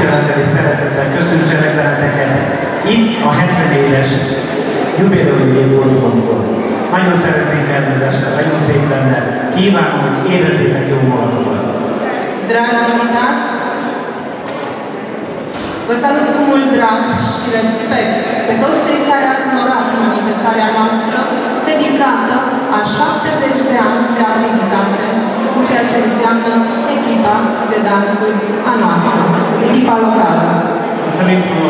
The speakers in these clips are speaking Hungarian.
tisztelettel és szeretettel köszöntsenek benneteket itt a 70 éves jubileumi évfordulónkor. Nagyon szeretnénk elnézésre, nagyon szép lenne. Kívánom, hogy érezzétek jó magatokat. Dragi invitați, vă salut cu mult drag și respect pe toți cei care ați onorat manifestarea noastră dedicată a 70 de ani de activitate în ceea ce înseamnă echipa de dansuri a noastră, echipa locală. Mulțumim frumos!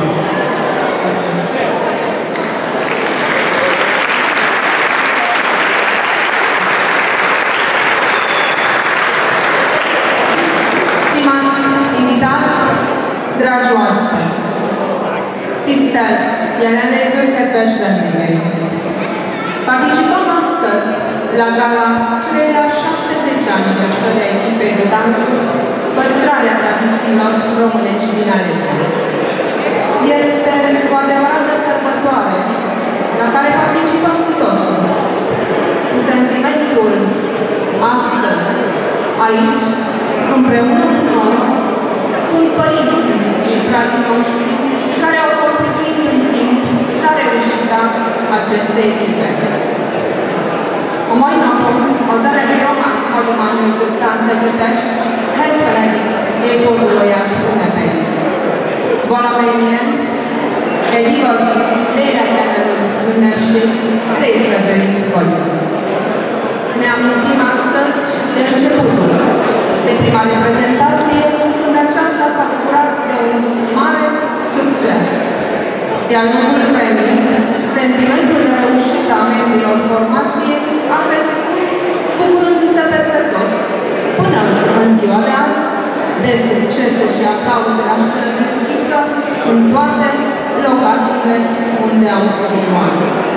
Stimați invitați, dragi oaspeți, tisztelt jelenlévő kedves vendégeim! Participăm astăzi la gala celei de-a 70 aniversări a echipei de dansuri, păstrarea tradițiilor românești din Alegia. Este o adevărată sărbătoare la care participăm cu toții, cu sentimentul astăzi, aici, împreună cu noi, sunt părinții și frații noștri care au contribuit în timp la reușita acestej ekipe. A mai napon az Elegi Román Hagyományőrzők Táncegyüttes 70. évfordulóját ünnepeljük. Valamennyien egy igazi lélekemelő ünnepség résztvevői vagyunk. Ne amintim astăzi de începutul, de prima reprezentație, când aceasta s-a bucurat de un mare succes. De-a lungul vremii, sentimentul de reușită a membrilor formației a crescut, bucurându-se peste tot, până în ziua de azi, de succese și aplauze la scenă deschisă în toate locațiile unde au evoluat.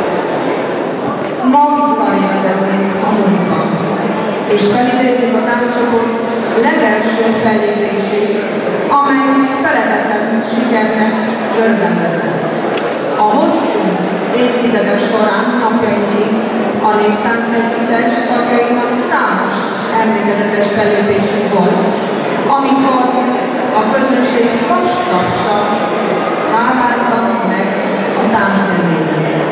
Movi szarjeledezzünk a munka, és felidézzük a tánccsoport legelső fellépését, amely feletetlen sikernek örvendezett. A hosszú évtizedek során napjainkig a Néptáncegyüttes tagjainak számos emlékezetes fellépésünk volt, amikor a közönség vastagsan hálálta meg a táncélményeket.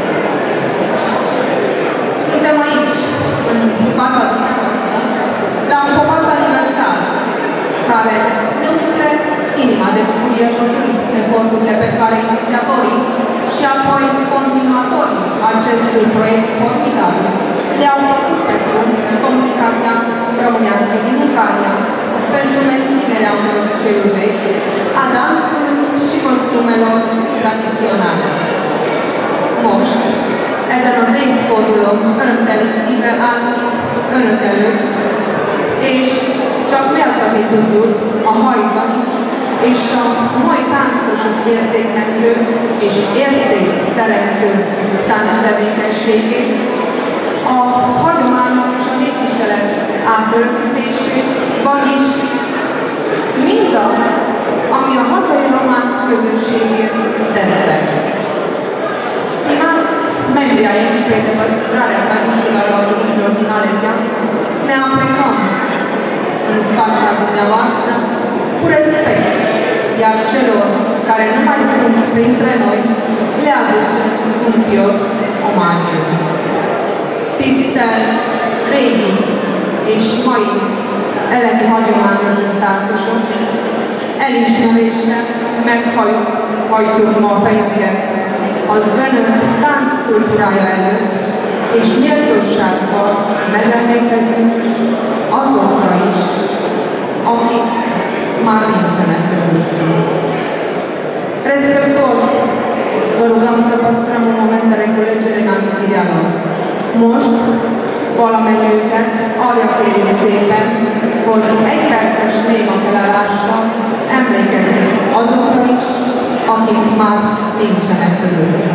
Suntem aici, în fața dumneavoastră, la un popas aniversar, care ne umple inima de bucurie văzând eforturile pe care inițiatorii și apoi continuatorii acestui proiect formidabil le-au făcut pentru comunitatea românească din Ungaria, pentru menținerea unor obiceiuri vechi, a dansului și costumelor tradiționale. Most, ezen az évfordulón örömteli szívvel állunk itt önök előtt, és csak méltani tudjuk a hajdani és a mai táncosok értékmentő és értékteremtő tánctevékenységét, a hagyományok és a népviselet átörökítését, vagyis mindazt, ami a hazai román közösségért tettek. Stimați membri ai echipei de păstrare a tradițiilor românilor din Alegia, ne aplecăm în fața dumneavoastră cu respect, iar celor care nu mai sunt printre noi le aduce un pios omagiu. Tisztelt régi és mai elegi hagyományőrző táncosok, elismeréssel meghajtjuk ma a fejünket az önök tánckultúrája előtt, és méltósággal megemlékezünk azokra is, akik már nincsenek közöttünk. Respectuos, vă rugăm să păstrăm un moment de reculegere în amintirea lor. Most valamennyiüket arra kérjük szépen, hogy egy perces néma felelással emlékezzünk azokra is, akik már nincsenek közöttünk.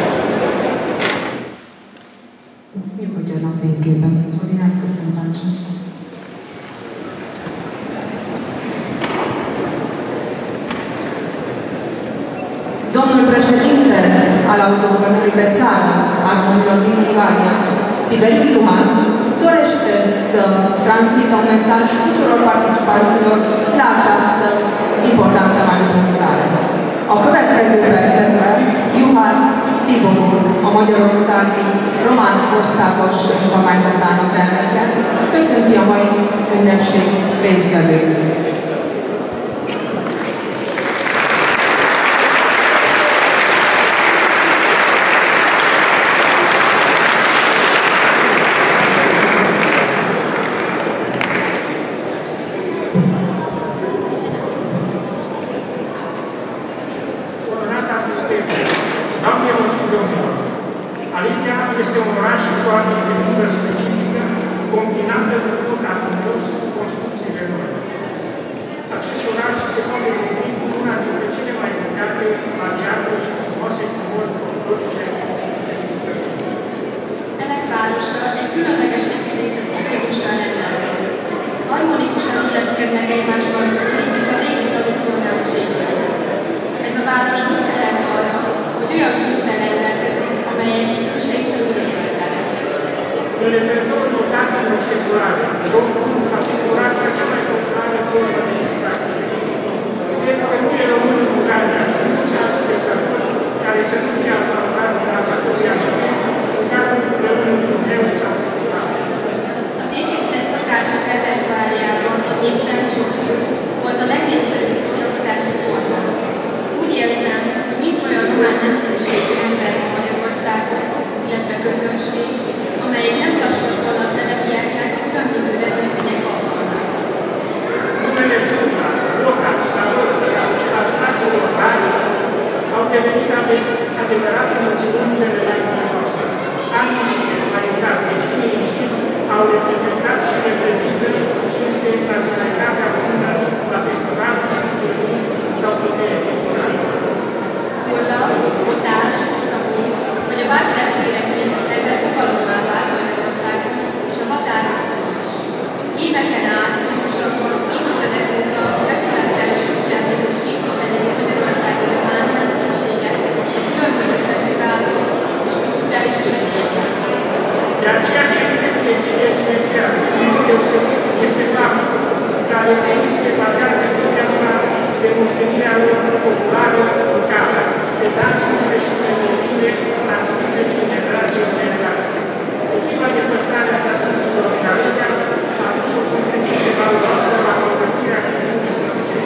Nyugodjanak békében. Ordinez, köszönöm, Bácsa. Domnul președinte al autoguvernării pe țară a românilor din Ungaria, Tiberiu Juhas, dorește să transmită un mesaj tuturor participanților la această importantă manifestare. A következő percekben Juhász Tibor úr, a Magyarországi Román Országos Önkormányzatának elnöke, köszönti a mai ünnepség résztvevőit. Este un oraș cu arhitectură specifică, combinată cu naturos cu construcțiile noi. Acest oraș se poate numi una dintre cele mai bogate, variate și frumoase frumos folclorice. Ennek városa egy különleges építészeti stílussal rendelkezik. Harmonikusan illeszkednek egymásba az új és a régi tradicionális épületek. Ez a város büszke lehet arra, hogy olyan kincsel rendelkezik, amelyek különbségtől örököltenek. Un repertoriu dotat în seculare, jocul a figurat ca cea mai populară formă de distracție. Cred că nu e român în Bulgaria și mulți alți spectatori care să nu fie aplaudat în dansatorii americani, în care împreună cu Dumnezeu sau festival. Az épített szokások repertoárjában a néptelen sokul volt a legnépszerűbb szórakozási forma. Úgy érzem, nincs olyan román nemzetiségű ember Magyarországon, illetve közönség, amelyik nem tapsolt volna az elekieknek különböző rendezvények alkalmával. Numele Turma, Locaș, Salor sau celălalt fraților Bani au devenit adevărate națiuni de relațiile noastre. Anul și, mai exact, vecinii și au reprezentat și reprezintă cu cinste naționalitatea română la festivalul și întâlniri sau premiere culturale. Kurla, Botás, Szabó, vagy a bártestvérek mindegyben fogalommá vált Magyarországon és a határoktól is. Éveken át, pontosabban évtizedek óta becsülettel képviselték és képviselik Magyarországi román nemzetiséget különböző fesztiválok és kulturális eseményeken. Iar ceea ce evidențiază deosebit este faptul că alegătorii se bazează întotdeauna pe moștenirea lor populară locală, pe dansurile și melodiile transmise din generație în generație. Echipa de păstrare a tradițiilor din Alegea a adus o contribuție valoroasă la îmbogățirea culturii străinăști.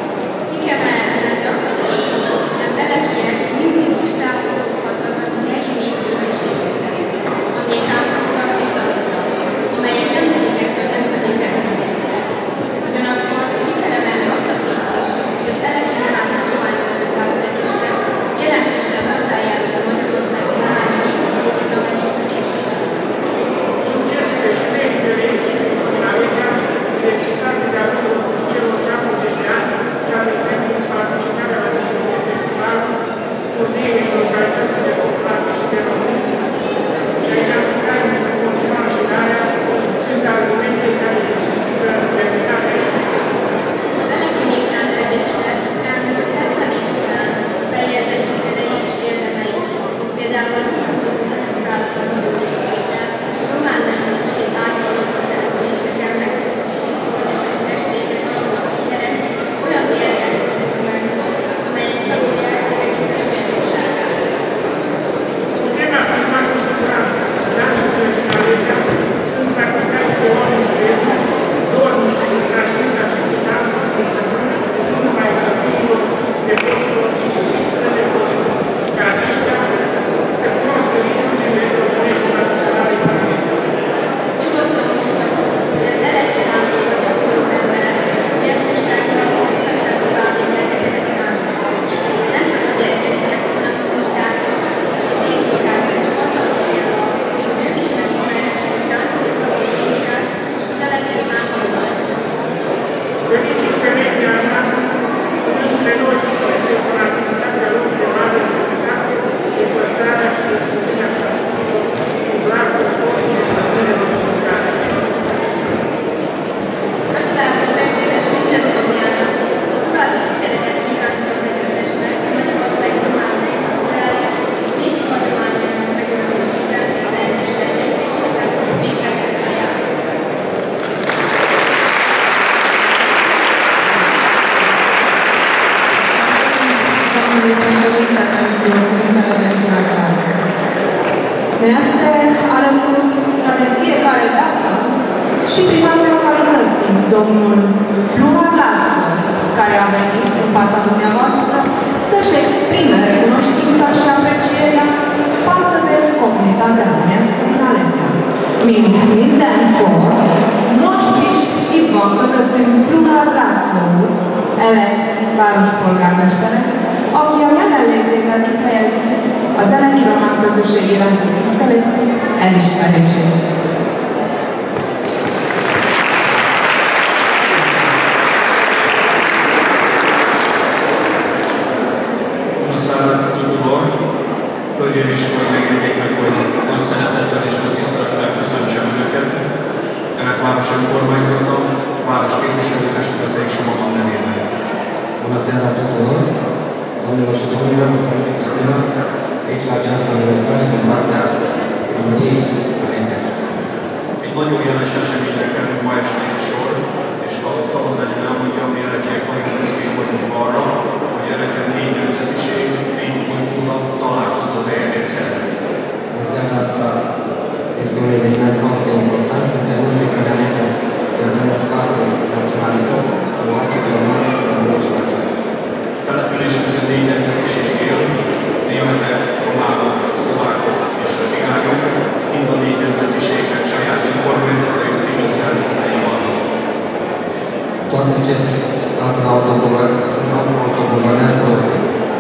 Kiemelendő azt a tény, hogy az elekiek mindig is támaszkodhatnak a helyi népkülönbségekre, a néptáncokra és dalokra, amelyek nemzedékekről nemzedékre örököltek. Ugyanakkor ki kell emelni azt a tényt is, hogy az eleki román tanulmányozó táncegyesület jelentősen hozzájárul a magyarországi román nép és kultúra megismeréséhez. Succesele și meritele echipei din Alegea, înregistrate de-a lungul celor 70 de ani, ca de exemplu participarea la diferite festivaluri, turnee în localitățile populate și de români, și aici am putea continua înșelarea, sunt argumente care justifică demnitatea echipei. Az eleki néptáncegyesület az elmúlt 70 év során feljegyzett sikerei és érdemei, mint például a különböző fesztiválokon való részvétel, a román nemzetiség által lakott településeken megtartott estéket alapuló sikerek olyan mérlegű dokumentumok, amelyek igazolják az együttes méltóságát. Ne este alături ca de fiecare dată și primarul localității, domnul Plumar Laslo, care a venit în fața dumneavoastră să-și exprime recunoștința și aprecierea față de comunitatea românească din Aletea. Minden kor most is itt van közöttünk Plumar László, Elek várospolgármestere, aki a jelenlétével kifejezi az eleki román közösség iránti tiszteletét, elismerését. Hölgyeim és Uraim, engedjék meg, hogy nagy szeretettel és nagy tisztelettel köszöntsem Önöket, ennek város önkormányzata, város képviselőtestülete és a magam nevében. Bună seara tuturor! Doamnelor și domnilor, vă salut cu stilă aici la această aniversare din partea primăriei Aletea. Egy nagyon jeles eseményre kerül ma este egy sor, és ha szabad legyen elmondjam, mi Elekiek nagyon büszkék vagyunk arra, hogy Eleken 4 nemzetiség, 4 kultúra találkozó helyet egyszerre. În seara asta este un eveniment foarte important. Suntem mândri că ne Aletea se întâlnesc 4 naționalități, szlováci, germani, români și latini. Településünkön 4 nemzetiség él, németek, románok, szlovákok és a cigányok, mind a 4 nemzetiségnek saját önkormányzata és civil szervezetei vannak. Toate aceste 4 autoguvernări proprii.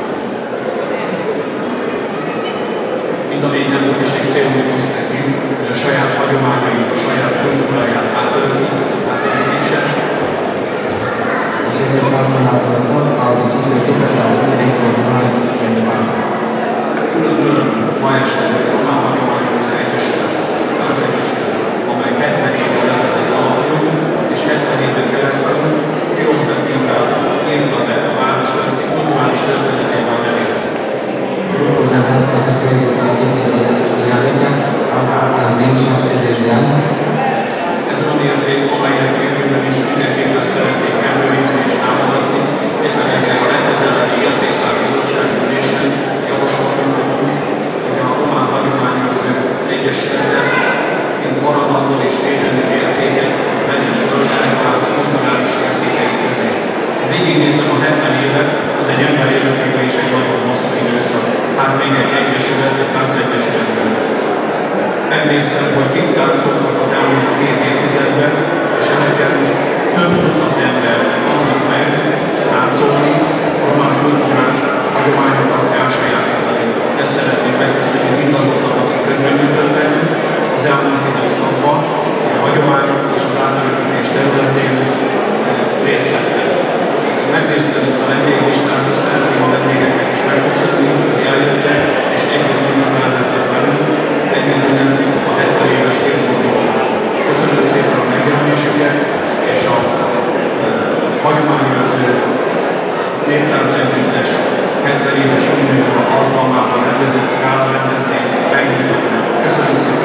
Mind a 4 nemzetiség célul tűzte ki, hogy a saját hagyományait, a saját kultúráját átörökítse. Aceste 4 naționalități au decis să ducă tradițiile în continuare mai departe. Külön ma este a Román Hagyományozó Egyesület, Táncegyesület, amely 70 évvel ezelőtt alakult, és 70 éven keresztül piros betűnkkel írta be a város kulturális történetében a nevét. Grupul de această stăpâni de tradiție din Aletea a împlinit 70 de ani. Ez olyan érték, amelyet jövőben is mindenképpen szeretnék előrizni és támogatni, éppen ezért a legközelebbi értékválbizottság ülésen javasolni fogunk, hogy a Román Hagyományozó Egyesületet, mint maradandó és védelmi értéket vegyük föl Elek kulturális értékei közé. Ha végignézem a 70 évet, az egy ember életében is egy nagyon hosszú időszak. Hát még egy egyesület, egy táncegyesületben. Megnéztem, hogy kik táncoltak az elmúlt 2 évtizedben, és ezeken több tucat ember tanult meg táncolni, a román kultúrát, hagyományokat elsajátítani. Ezt szeretném megköszönni mindazoknak, akik közreműködtek az elmúlt időszakban, a hagyományok és az átörökítés területén részt vettek. Megnéztem a vendéglistát, és szeretném a vendégeknek is megköszönni, hogy eljöttek, és együtt ünnepelhettek velünk, együtt ünneplik a 70 éves évfordulót. Köszönöm szépen a megjelenésüket, és a hagyományőrző néptánc együttes 70 éves unióra alkalmával rendezett gálarendezvényt megnyitottuk. Köszönöm szépen!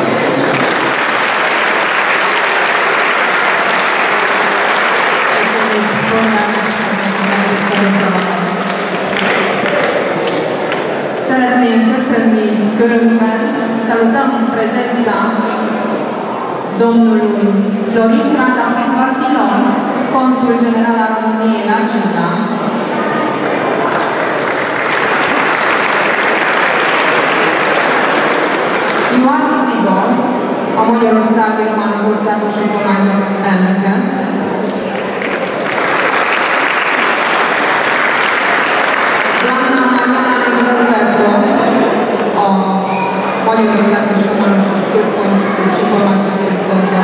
Szeretném köszönni körünkben, salutăm prezența domnului Florin Trandafin Vasilon, consul general al României la Giulia, Ioas Tibor, a Magyarországi Románok Országos Önkormányzat elnöke, a Magyarországi Románok Központ és Információ Központja,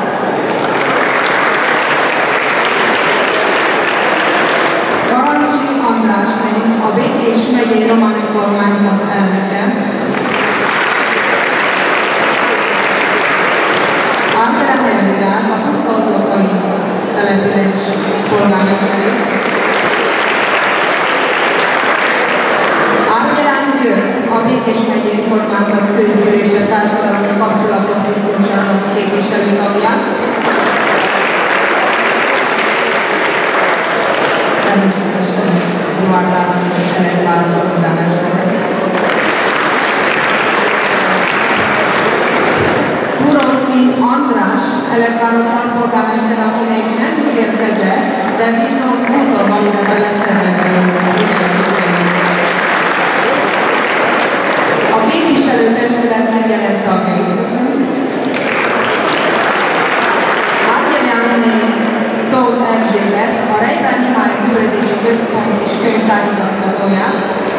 Garancsi Andrásné, a Békés megyei Román Önkormányzat elnöke, Ártelen Elvira, tapasztalatlatai település polgármesterét, Árgyelán György, a Békés megyei Önkormányzat Közgyűlése Társadalmi Kapcsolatok Biztonságok képviselő tagját, természetesen Plumar László Elek várospolgármester. Elek alpolgármester, aki még nem érkezett, de viszont úton van ide beleszedető. A képviselőtestület megjelent tagjait. Köszönöm. Átjelentné Tóth Erzsébet, a Reiber Mihály Művelődési Központ és Könyvtár igazgatóját.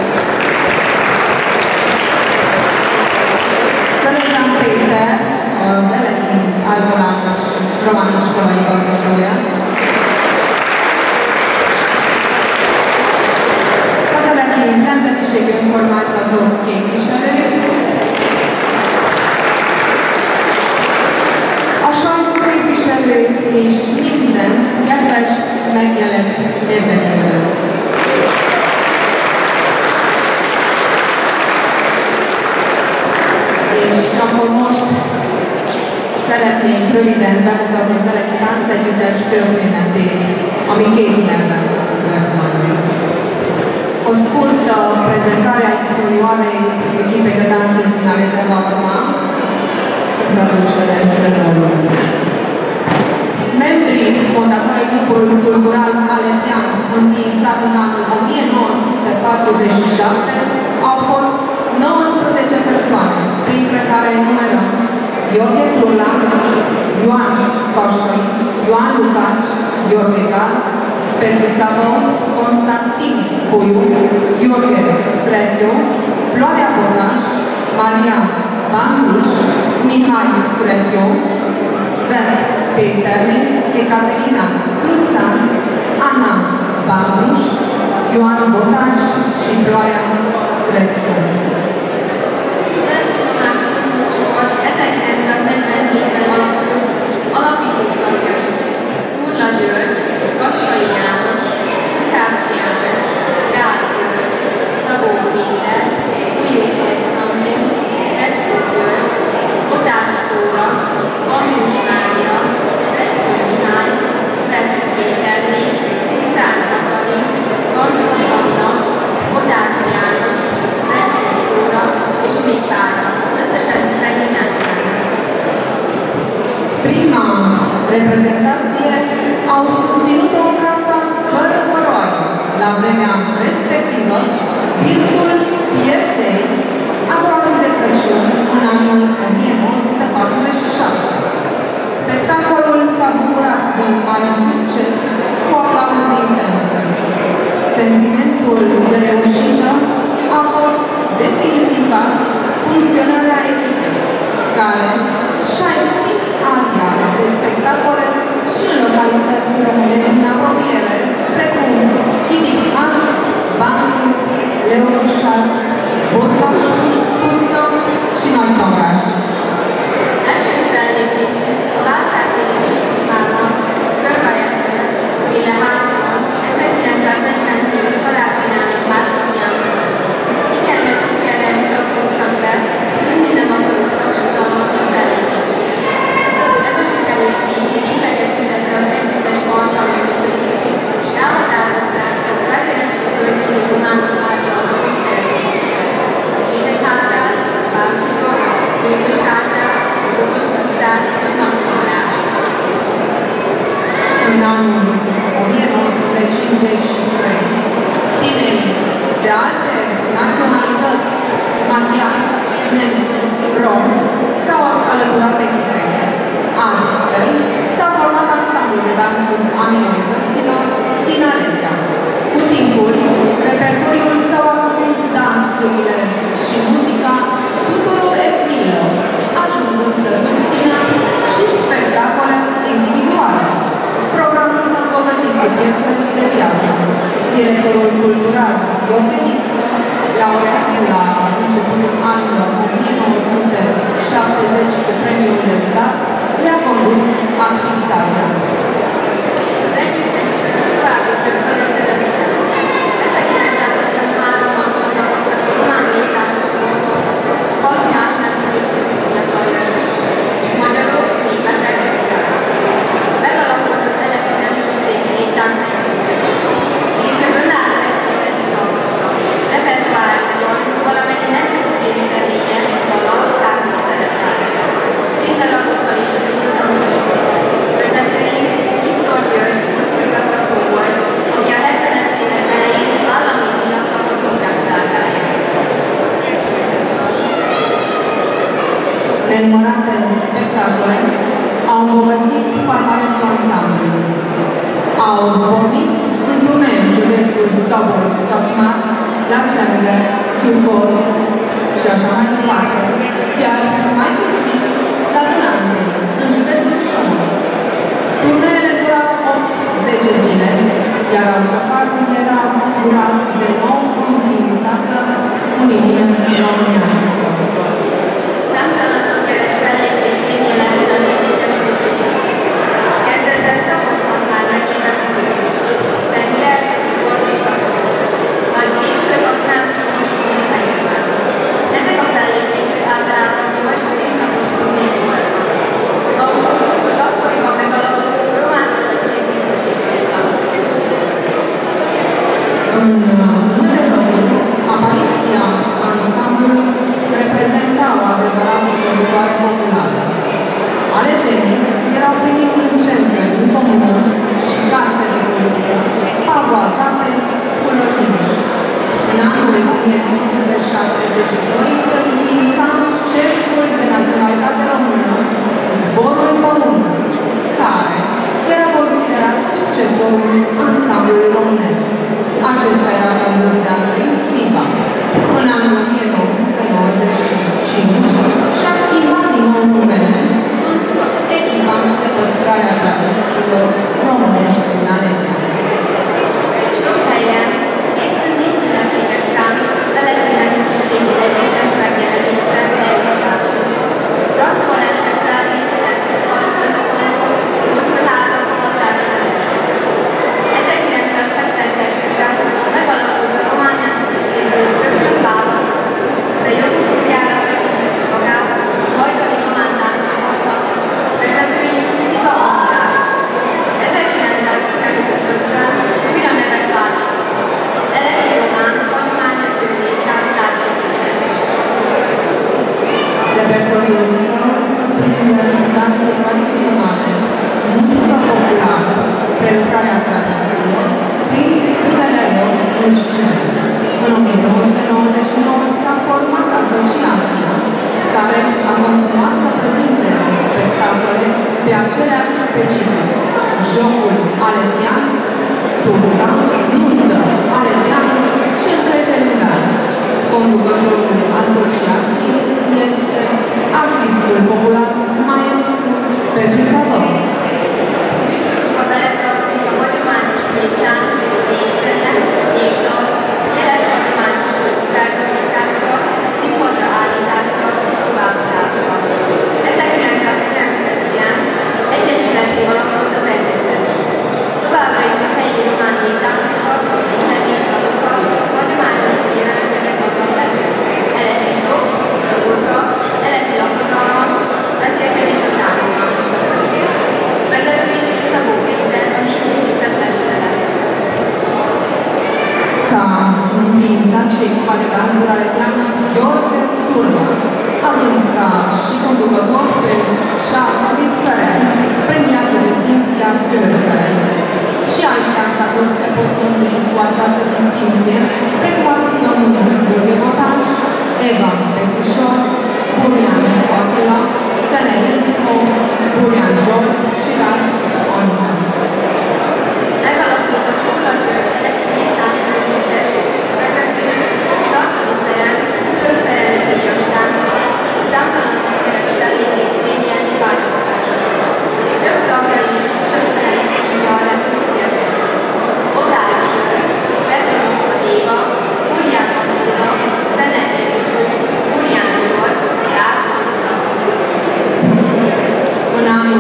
Szalózsán Péter, az Eleki Általános Romániskola igazgatója. Az Eleki Nemzetiségi Önkormányzatok képviselő. A sajtóképviselő és minden kedves megjelent érdeklődő. És akkor most szeretnék röviden bemutatni az Eleki Táncegyüttes történetét, ami 2 nyelven lett volna. Ascultă prezentarea exterioarei echipei de dans finale de va urma în traducere în cele 2 limbi. Membrii fondatori grupului cultural Aletian, înființat în anul 1947, au fost 19 persoane, printre care numerăm Gheorghe Turlan, Ioan Coșoi, Ioan Lucaci, Gheorghe Gal, Petru Savău, Constantin Puiu, Gheorghe Sretiu, Floarea Bonaș, Maria Banduș, Mihai Sretiu, Sven Peterni, Ecaterina Truțan, Ana Banduș, Ioan Botaș și Floarea Sretiu. 1947-ben alakult alapító tagjai Turla György, Kassai János, Lukács János, Gál György, Szabó Péter, Újó Konstantin, Szecskó György, Botás Tóra, Andrus Mária, Szecskó Mihály, Szvet Péterné, Cár Katalin, Andrus Anna, Botás János, Szecskó Tóra és még páran. Összesen 19. Prima reprezentație au susținut-o în casa fără păroare. La vremea respectivă, birtul pieței aproape de Crăciun în anul 1947. Spectacolul s-a bucurat de un mare succes cu aplauze intense. Sentimentul de reușită a fost definitivat funcționarea echipei, care și-a extins aria de spectacole și în localități românești din apropiere, precum Chitic Mas, Bancut, Leoșar, Borlaș, Pustă și Noi Camraș. Első fellépés a Vásártéri Kocsmában, Körbajettől, féle házban 1947 karácsonyának másnapján. Igen nagy sikerrel mutatkoztak be, szűnni nem akaró tapsutalmazni fellépést. Ez a sikerélmény véglegesítette az együttes alkalmi működését, és elhatározták, hogy felkeresik a környező románok által kapott településeket. Kétegházát, Bánkutot, Bőtösházát, Botospusztát és Nagykamrást. În anul 1953, tinerii de alte naționalități, maghiari, nemți, romi, s-au alăturat echipei. Astfel, s-a format ansamblul de dansuri a minorităților din Aletia. Cu timpul, repertoriul s-au atins dansurile și muzica tuturor etniilor, ajungând să susțină și spectacole individuale. Programul s-a îmbogățit cu piese de viață. Directorul cultural Gheorghe Nisă, laureat la începutul anilor 1970 cu premiul de stat, le-a condus activitatea. Az együttestől további története röviden. 1953-ban csatlakoztak a román létáscsoporthoz, a falu más nemzetiségű fiataljai is, míg magyarok, németek, szlovák. Megalakult az Eleki Nemzetiségi Néptáncegyüttes. Később önálló estéket is tartottak. Repertoárjukon valamennyi nemzetiség zenéje, dala, tánca szerepel. Színdarabok Nenumărate spectacole au îmbogățit palmaresul ansamblului. Au pornit în turnee în județul Soboci-Socmar, la Cengă, Chiucot și așa mai departe, iar mai târziu la Dunantul, în județul Șomor. Turneele durau 8-10 zile, iar autocarul era asigurat de nou înființată Uniune Românească. Számtalan sikeres fellépésként jelentett az együttes működés. Kezdetben Szabolcs-Szatmár megyében turnézott, Csengel, Gyukor és Sakon, majd később a Dunántúlon Sólyom megyében. Ezek a fellépések általában 8-10 napos turnék voltak. Az akkoriban megalakuló Román Szövetség biztosította. În multe locuri, apariția ansamblului reprezenta o adevărată sărbătoare populară. Aletenii erau primiți în centre din comună și case de cultură, pavoazate cu loziniști. În anul 1972 se înființa Cercul de Naționalitate Română, Zborul Pământului, care era considerat succesorul ansamblului românesc. Acesta era condus de Andrei Tiba. În anul 1995 și-a schimbat din nou numele în echipa de păstrare a tradițiilor românești din Aletea. Sok helyen észre ünnepének számít az eledeti nemzetiségi együttes megjelenése, eljutása. Transzponensek feldíszítették faluközpontot, kultúrházak fogadták az eredeteket. 1972-ben megalakult a román nemzetiségű Röpül-Páva, de jogutódjának tekintette magát a hajdani román társadalomnak, vezetőjük Tiba András. 1995-ben újra nevet változott. Elemi román hagyományos néptánc-tárgyépítés. Repertoriul său cuprinde dansuri tradiționale, muzica populară, prelucrarea tradițiilor, prin punerea lor în scenă. În 1999 s-a format asociația, care a continuat să prezinte spectacole pe aceleași specific: jocul aletean, turca, nuntă aletean și întreceri în dans. Conducătorul asociației este artistul popular maestru Petru Savon. Műsorukba beletartozik a hagyományos néptánc, népzene, népdal, jeles hagyományos feldolgozása, színpadra állítása és továbbadása. 1999 egyesületé alakult az együttes. Továbbra is a helyi román néptáncokat, népdalokat, hagyományos jeleneteket adnak elő. Eleti sok, turka, eleti lakodalmas, vetélkedés a táncban, stb. Vezetői Szabó Péter, a népművészet mestere. S-a înființat și echipa de dansuri aleteană Gheorghe Turma, având ca și conducător pe Șarpădic Ferenț, premiat cu distincția Fiule Ferenț. Și alți dansatori se pot mândri cu această distincție, precum ar fi domnul Gheorghe Botaș, Eva Petrișor, Burian Otila, Țene Indico, Burian George și Raț Onica. Megalakult a Tólalő Eleti Néptánc Együttes, vezetőjük Sarkadi Ferenc, Fülöp Ferenc díjas táncos, számtalan sikeres fellépésként jelzi pályafutásokat. Több tagjai is Fülöp Ferenc díjjal lett küszöbben. Botális György, Petronoszka Éva, Burian Attila, Zene Ildikó, Burian Zsolt, Rácz Anita. În anul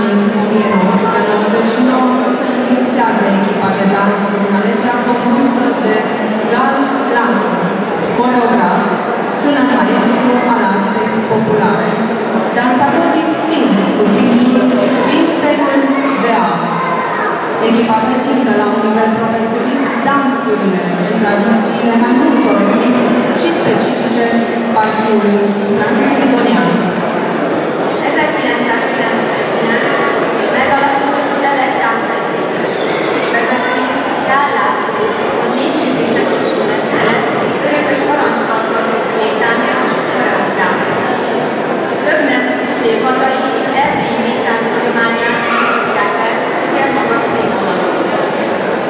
1999 se înființează echipa de dansuri în Aletea compusă de Gal Lasă, coreograf, tânăr maestru al artei populare, dansator distins cu titlul Vintegul de Aur. Echipa prezintă la un nivel profesionist dansurile și tradițiile mai multor etnici și specifice spațiului transilvanian. 1999 megalakult az Elek Táncegyüttes. Vezetőjük Gál László, a népművészeti főmestere, örökös aranysarkadós néptáncos, koreográfus. Több nemzetiség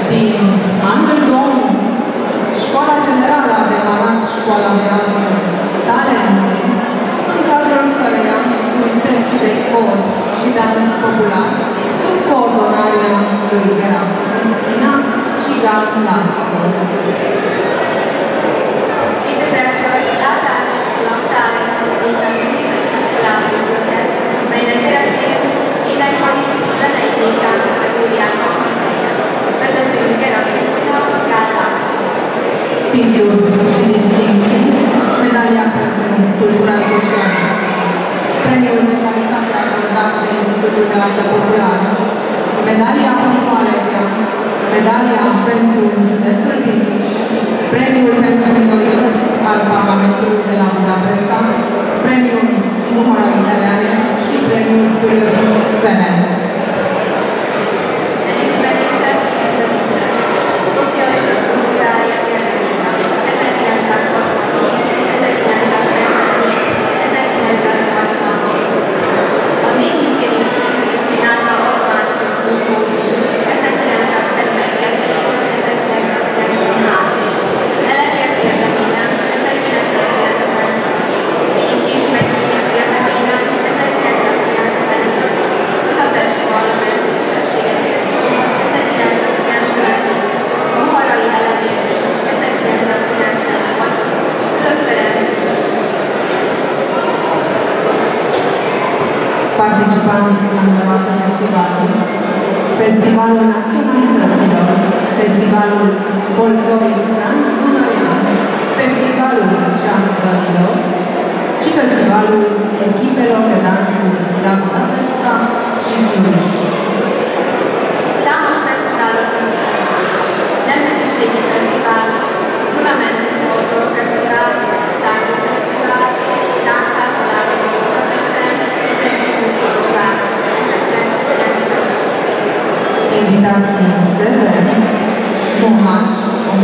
Din anul 2000, Școala Generală a demarat Școala de Artă Talent, în cadrul căreia sunt secții de cor și dans popular, sub coordonarea lui Gera Cristina și Gal Laszlo. 2000-től az általános iskola talentumdíjban művészeti iskolában működtek, melynek keretén énekkari, zenei néptánc kategóriákban helyet. Vezetőjük Gera Cristina, Gal Laszlo. Titluri și distinții, medalia pentru cultura socialistă, premiul de calitate acordat de Institutul de Artă Populară, medalia pentru Alegia, medalia pentru județul Timiș, premiul pentru minorități al Parlamentului de la Budapesta, premiul Numără Italiane și premiul Culiu Ferenc. Elismerése, kitüntetése, szocialista kultúrája érdemében 1964, 1974, 1987. A Népművelési Intézmény által adományozott Nívó-díj 1972-től 1993. Elekért érdemében 1990, Békés megyéért érdemében 1994, Budapest Parlament kisebbségekért díj 1994, Muharai Elemér díj 1998, és Fülöp Ferenc díj. Participanți la numeroase festivaluri, Festivalul Naționalităților, Festivalul Folcloric Transdunărean, Festivalul Ceanurărilor și Festivalul Echipelor de Dansuri la Budapesta și Cluj. Számos fesztiválok résztvevők, nemzetiségi fesztiválok, Dunamenti Folklór Fesztivál, Csákó Fesztivál, Táncház találkozó Budapesten, 2000 Kolozsváron, 1995. Invitații de vreme, Mohaci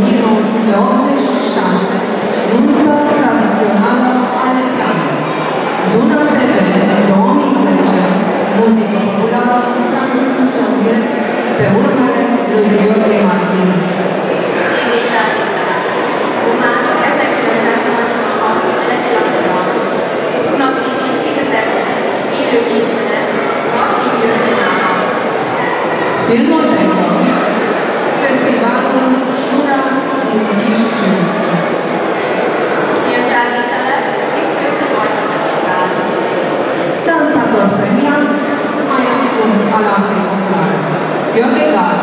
1986, nuntă tradițională aleteană, Duna TV 2010, muzică populară transmisă în direct pe urmele lui Gheorghe Martin. TV-felvétel. Mohacs 1986 Eleti Lakodalmas. Duna TV 2010, élő képzene, Martin György nála. Filmoteca, Festivalul Șura din Chișinău. Filmfelvétele, Kiscsőszi Vajta Fesztivál. Dansatori premiați, maestru al artei populare. Gheorghe Gal,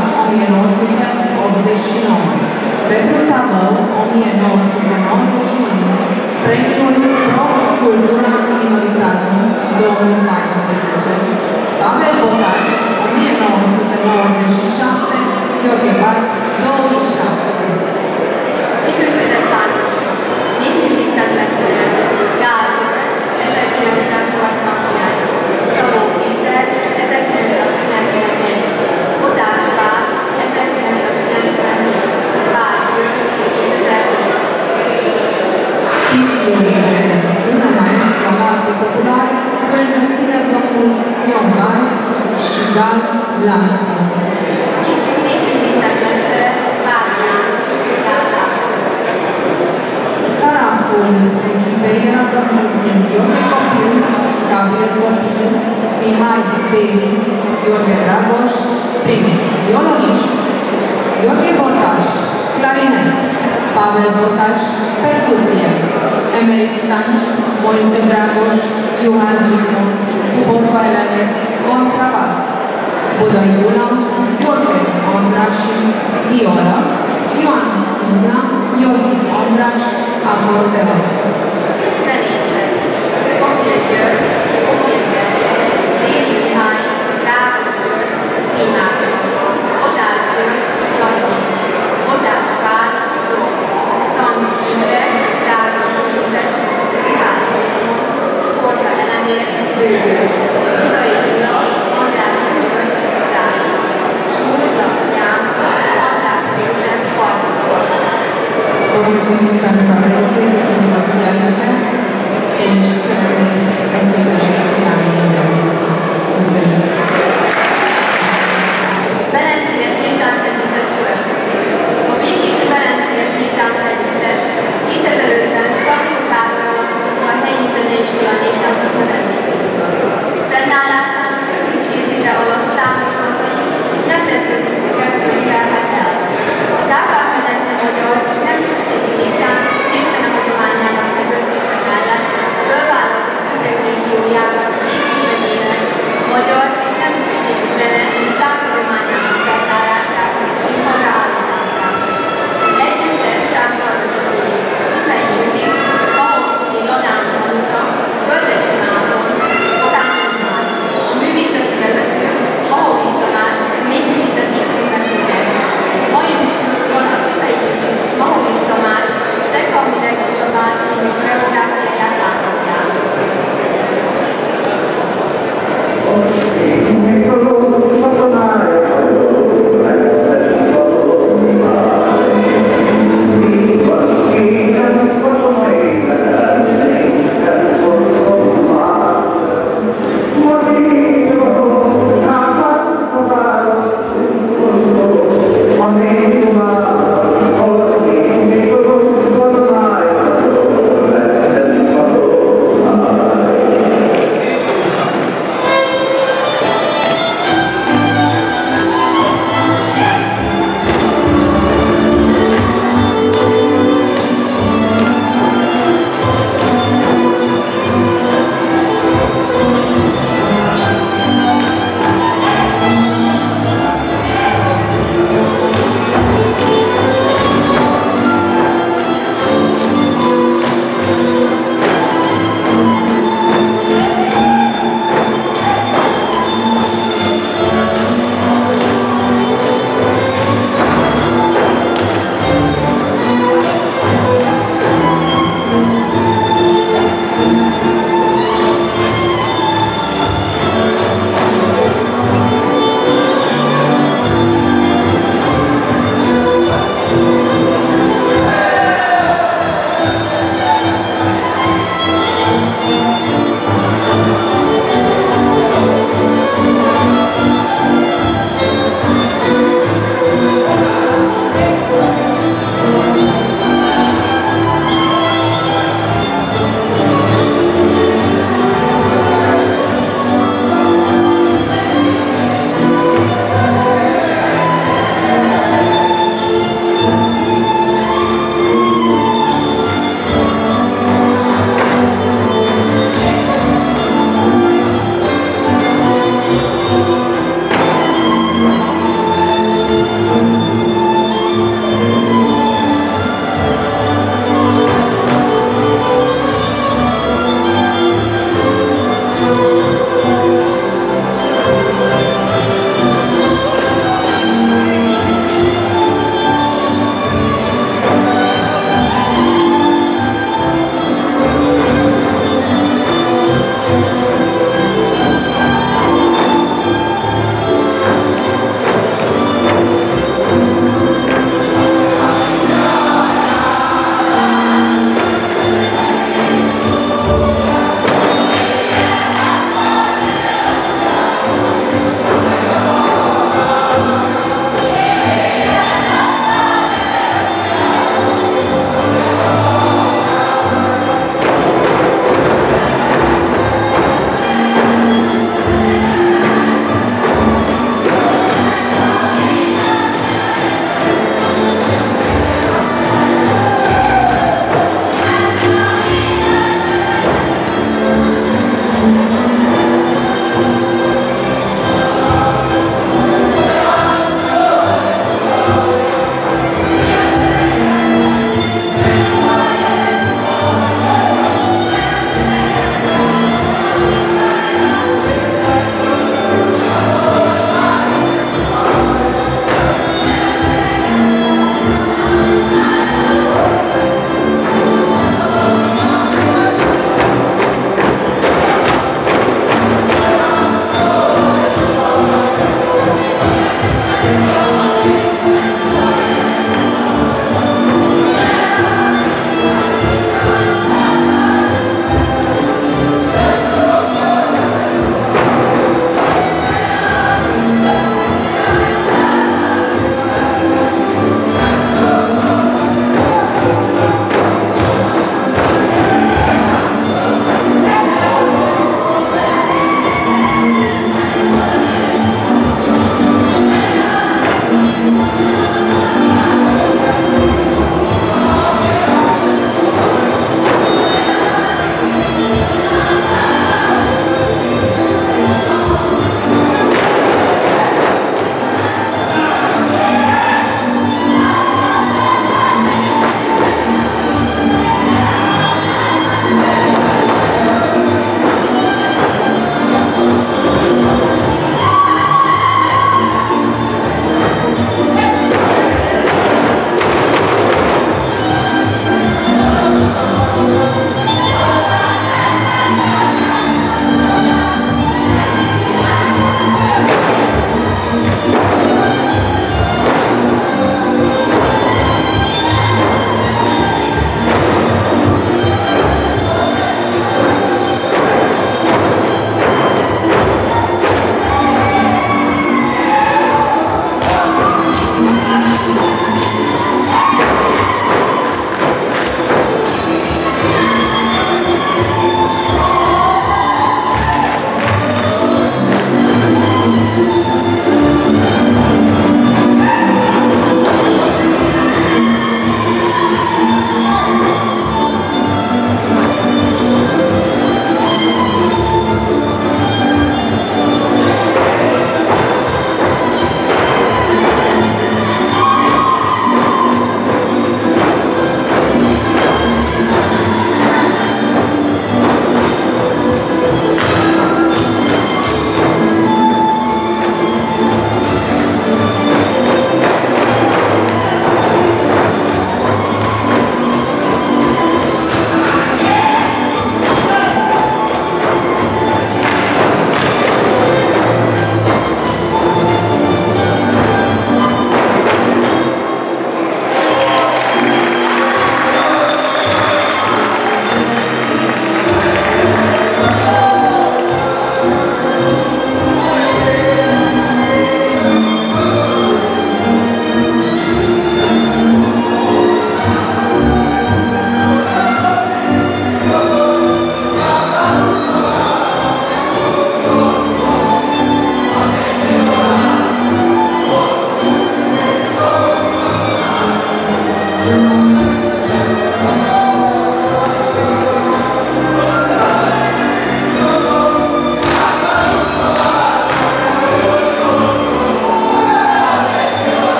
1989. Petru Savău, 1991. Premiul Pro Cultura Minoritate 2014. Pavel Botaș, 1997. Gheorghe Gal, 2007. Kitüntetett táncosok, népművészetmestere, Gál György, 1989, Szabó Péter, 1991, Botás Pál, 1997, Pál György, 2007. Titlul de Dână Maestru al Artei Populare îl deține domnul Ion Gal și Gal Laszlo. Ifjú népművészetmestere, Pál János, Gál Laszlo. Taraful echipei era compus din Gheorghe Copil, Gabriel Copil, Mihai Deri, Gheorghe Dragoș, prim violoniști, Gheorghe Botaș, clarinet, Pavel Botaș, percuție, Emeric Stanci, Moise Dragoș, Ioan Jicu, Borco Elene, contrabas, Budoi Iula, Gheorghe Ondrași, viola, Ioan Smâna, Iosif Ondraș, acordeon. Zenészek, Kopil György, Kopil Gergely, Déri Mihály, Rákos György, Tímások, Botás György, Latin, Botás Pál, Dom, Stancs Imre, Rákos József, Ruhás Simon, Korda Elemér, Bőgő, Budai Gyula, András György, Rácsa, Smurda János, András József, Harmador. Vă mulțumim pentru atenție, köszönjük a figyelmüket, és szeretnénk ezt édesnek kívánni mindenkinek. Köszönjük! Belencéges néptáncegyüttes következik.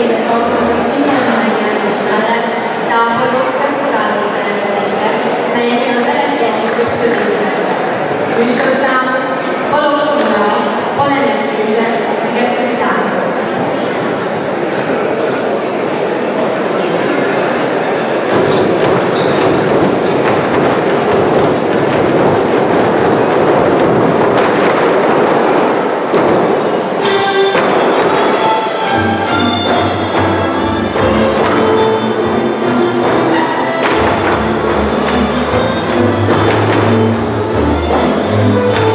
körébe tartozik a színvonal megjelenés mellett táborok, fesztiválok szervezése, melyeken az eredetiek is többször részt vettek. Műsorszám Balotonra, Palenek József, Szigetközi táncok. Thank you.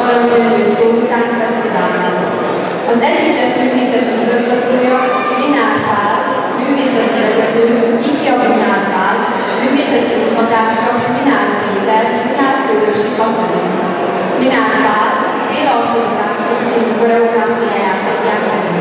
Aranygyöngyös Szótánc Fesztivál. Az együttes művészeti igazgatója Minár Pál, művészeti vezető Ifja Minár Pál, művészeti munkatársa Minár Péter, Minár Kőrösi Katalin. Minár Pál Dél-Alföldi Táncok című koreográfiáját adják elő.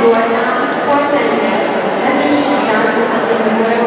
Zoltán, hol tenger, ezőség táncot című